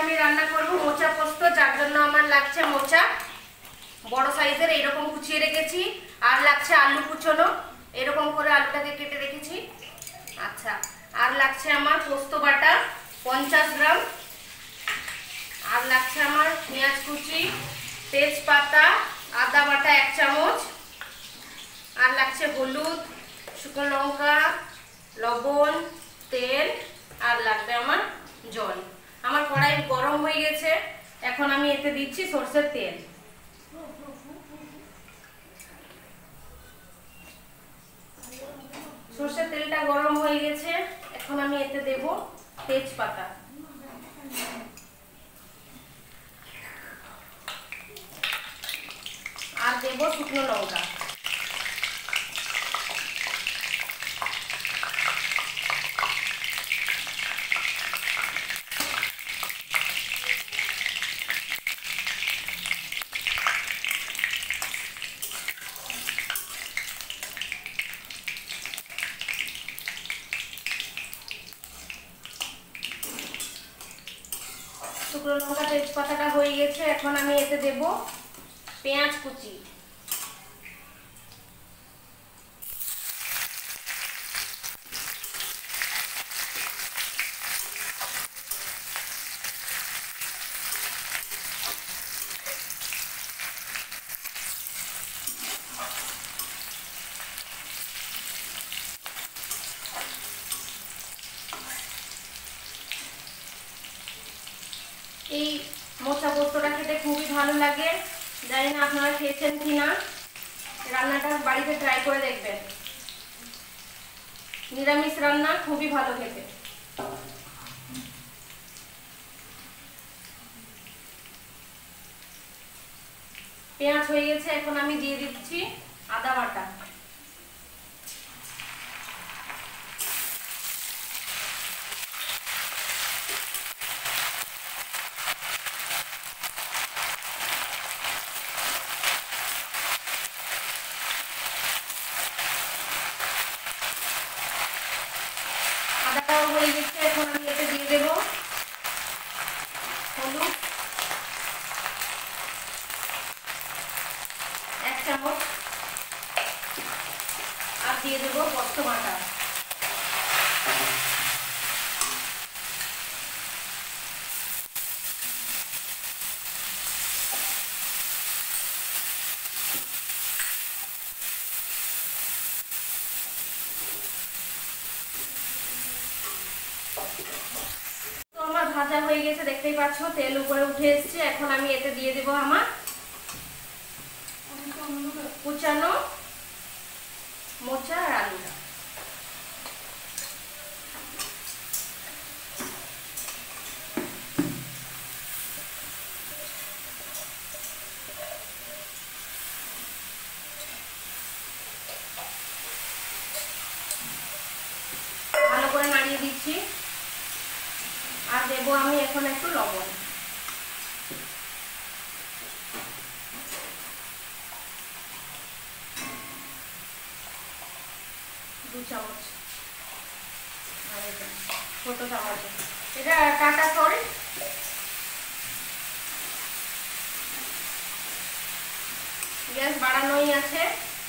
আমি রান্না করব মোচা পোস্ত, যার জন্য আমার লাগছে মোচা বড় সাইজের এরকম কুচিয়ে রেখেছি, আর লাগছে আলু কুচনো, এরকম করে আলুটাকে কেটে রেখেছি। আচ্ছা, আর লাগছে আমার পোস্ত বাটা 50 গ্রাম, আর লাগছে আমার পেঁয়াজ কুচি, তেজপাতা, আদা বাটা 1 চামচ, আর লাগছে হলুদ, শুকনো লঙ্কা, লবণ, তেল, আর লাগবে আমার জল। আমার কড়াই গরম হয়ে গেছে, এখন আমি এতে দিচ্ছি সরষের তেল। সরষের তেলটা গরম হয়ে গেছে, এখন আমি এতে দেব তেজপাতা, আর দেব শুকনো লঙ্কা। শুকনো লঙ্কা তেজপাতাটা হয়ে গেছে, এখন আমি এতে দেব পেঁয়াজ কুচি, এই মোচা পোস্তটা খেতে খুবই ভালো লাগে। জানি না আপনারা খেয়েছেন কিনা, রান্নাটা বাড়িতে ট্রাই করে দেখবেন। নিরামিষ রান্না খুবই ভালো খেতে। পেঁয়াজ হয়ে গেছে, এখন আমি দিয়ে দিচ্ছি আদা বাটা, আদাটাও হয়ে গেছে, এখন আমি এতে দিয়ে দেব হলুদ 1 চামচ, আর দিয়ে দেব পোস্ত বাটা। আমার ভাজা হয়ে গেছে, দেখতেই পাচ্ছ তেল উপরে উঠে এসেছে। এখন আমি এতে দিয়ে দেব আমার কুচানো মোচা আর আলুটা। ভালো করে নাড়িয়ে দিচ্ছি, আর দেবো আমি এখন একটু লবণ, দু চামচ, ছোট চামচ, এটা টাটা সল্ট। গ্যাস বাড়ানোই আছে।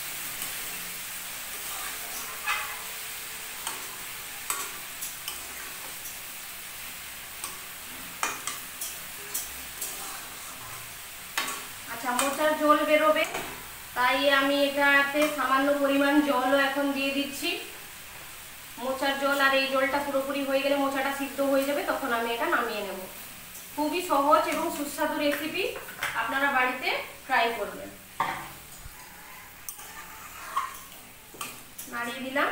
আচ্ছা, মোচার ঝোল বেরোবে, তাই আমি এটাতে সামান্য পরিমাণ জলও এখন দিয়ে দিচ্ছি। মোচার জল আর এই জলটা পুরোপুরি হয়ে গেলে মোচাটা সিদ্ধ হয়ে যাবে, তখন আমি এটা নামিয়ে নেব। খুবই সহজ এবং সুস্বাদু রেসিপি, আপনারা বাড়িতে ট্রাই করবেন। নাড়িয়ে দিলাম,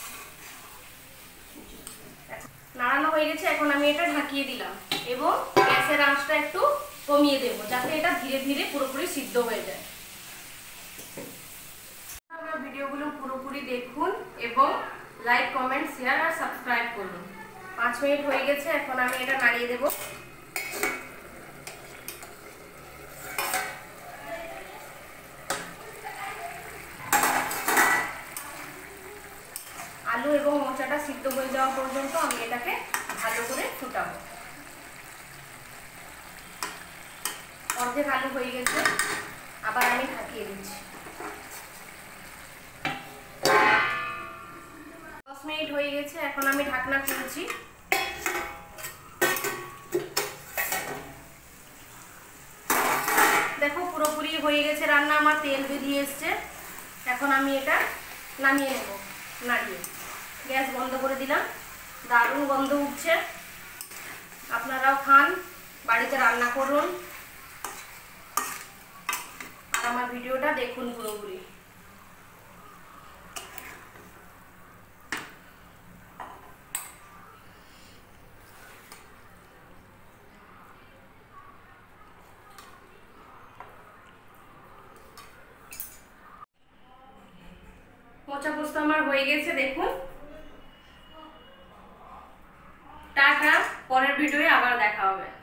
নাড়ানো হয়ে গেছে, এখন আমি এটা ঢাকিয়ে দিলাম এবং গ্যাসের আঁচটা একটু কমিয়ে দেব, যাতে এটা ধীরে ধীরে পুরোপুরি সিদ্ধ হয়ে যায়। আমার ভিডিওগুলো পুরোপুরি দেখুন এবং লাইক, কমেন্ট, শেয়ার আর সাবস্ক্রাইব করুন। 5 মিনিট হয়ে গেছে, এখন আমি এটা নাড়িয়ে দেব। আলু এবং মোচাটা সিদ্ধ হয়ে যাওয়া পর্যন্ত আমি এটাকে ভালো করে ফুটাবো। অর্ধেক আলু হয়ে গেছে, আবার আমি ঢাকিয়ে দিচ্ছি। 10 মিনিট হয়ে গেছে, এখন আমি ঢাকনা খুলছি। দেখো পুরোপুরি হয়ে গেছে রান্না, আমার তেল বেরিয়ে এসছে। এখন আমি এটা নামিয়ে নেব নাড়িয়ে। গ্যাস বন্ধ করে দিলাম। দারুণ গন্ধ উঠছে, আপনারাও খান, বাড়িতে রান্না করুন, আর আমার ভিডিওটা দেখুন পুরোপুরি। মোচা পোস্ত আমার হয়ে গেছে, দেখুন। টাটা, পরের ভিডিওয়ে আবার দেখা হবে।